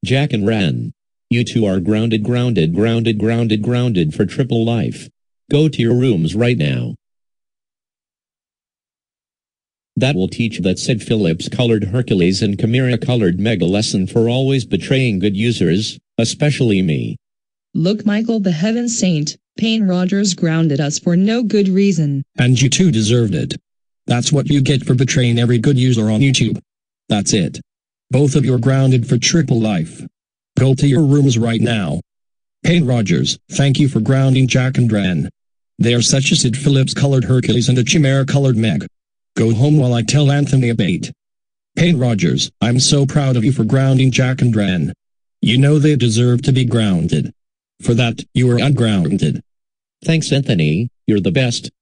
Jack and Ren. You two are grounded for triple life. Go to your rooms right now. That will teach that Sid Phillips-colored Hercules and Chimera-colored Meg a lesson for always betraying good users, especially me. Look, Michael, the heaven saint, Payne Rogers grounded us for no good reason. And you too deserved it. That's what you get for betraying every good user on YouTube. That's it. Both of you are grounded for triple life. Go to your rooms right now. Payne Rogers, thank you for grounding Jack and Ren. They are such a Sid Phillips-colored Hercules and a Chimera-colored Meg. Go home while I tell Anthony about. Payne Rogers, I'm so proud of you for grounding Jack and Ren. You know they deserve to be grounded. For that, you are ungrounded. Thanks, Anthony, you're the best.